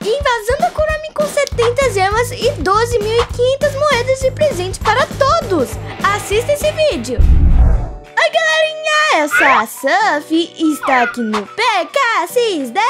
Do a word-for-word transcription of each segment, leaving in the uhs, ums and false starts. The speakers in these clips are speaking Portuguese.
Invasão da Kurami com setenta gemas e doze mil e quinhentas moedas de presente para todos. Assista esse vídeo. Oi, galerinha, eu sou a Sophie e estou aqui no P K X D.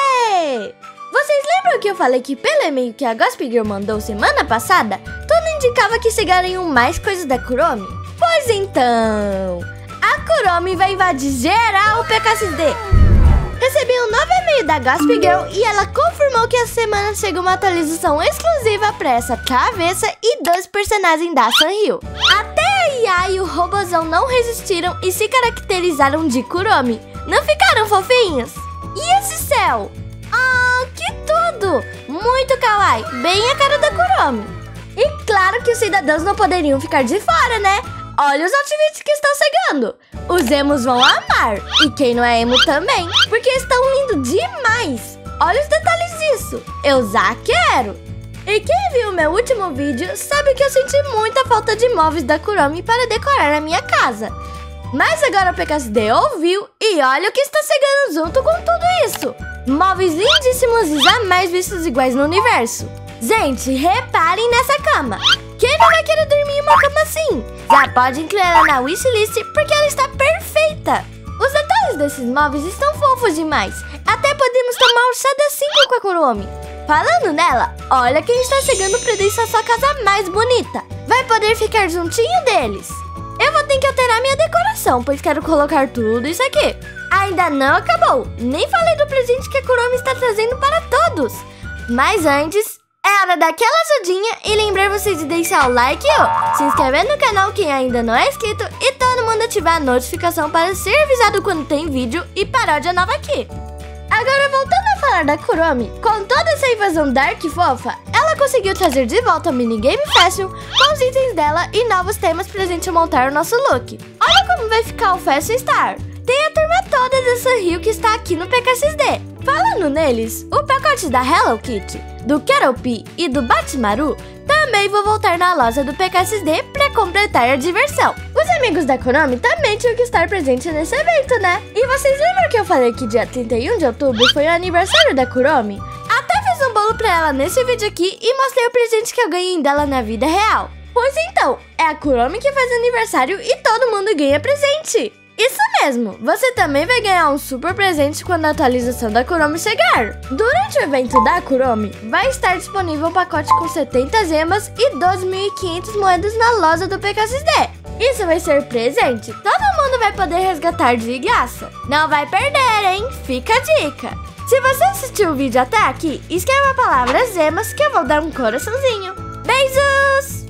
Vocês lembram que eu falei que pelo e-mail que a Gossip Girl mandou semana passada, tudo indicava que chegariam mais coisas da Kurami? Pois então, a Kurami vai invadir geral o P K X D. Recebi um novo e-mail da Gossip Girl e ela confirmou que essa semana chega uma atualização exclusiva para essa cabeça e dois personagens da Sanrio. Até a I A e o Robozão não resistiram e se caracterizaram de Kurami. Não ficaram fofinhos? E esse céu? Ah, que tudo! Muito kawaii, bem a cara da Kurami. E claro que os cidadãos não poderiam ficar de fora, né? Olha os outfits que estão chegando. Os emos vão amar. E quem não é emo também, porque estão lindo demais. Olha os detalhes disso. Eu já quero. E quem viu o meu último vídeo sabe que eu senti muita falta de móveis da Kurami para decorar a minha casa. Mas agora o P K X D ouviu e olha o que está chegando junto com tudo isso. Móveis lindíssimos e jamais vistos iguais no universo. Gente, reparem nessa cama. Quem não vai querer dormir em uma cama assim? Já pode incluir ela na wishlist porque ela está perfeita. Os detalhes desses móveis estão fofos demais. Até podemos tomar um chá das cinco com a Kurami. Falando nela, olha quem está chegando para deixar sua casa mais bonita. Vai poder ficar juntinho deles. Eu vou ter que alterar minha decoração, pois quero colocar tudo isso aqui. Ainda não acabou. Nem falei do presente que a Kurami está trazendo para todos. Mas antes, é hora daquela ajudinha e lembrar vocês de deixar o like, ó, se inscrever no canal quem ainda não é inscrito e todo mundo ativar a notificação para ser avisado quando tem vídeo e paródia nova aqui. Agora voltando a falar da Kurami, com toda essa invasão dark e fofa, ela conseguiu trazer de volta o minigame Fashion com os itens dela e novos temas pra gente montar o nosso look. Olha como vai ficar o Fashion Star. Tem a turma toda da Sanrio que está aqui no P K X D. Falando neles, o pacote da Hello Kitty, do Keroppi e do Batimaru também vão voltar na loja do P K X D para completar a diversão. Os amigos da Kurami também tinham que estar presentes nesse evento, né? E vocês lembram que eu falei que dia trinta e um de outubro foi o aniversário da Kurami? Até fiz um bolo pra ela nesse vídeo aqui e mostrei o presente que eu ganhei dela na vida real. Pois então, é a Kurami que faz aniversário e todo mundo ganha presente. Isso mesmo, você também vai ganhar um super presente quando a atualização da Kurami chegar. Durante o evento da Kurami, vai estar disponível um pacote com setenta gemas e doze mil e quinhentas moedas na loja do P K X D. Isso vai ser presente, todo mundo vai poder resgatar de graça. Não vai perder, hein? Fica a dica. Se você assistiu o vídeo até aqui, escreva a palavra gemas que eu vou dar um coraçãozinho. Beijos!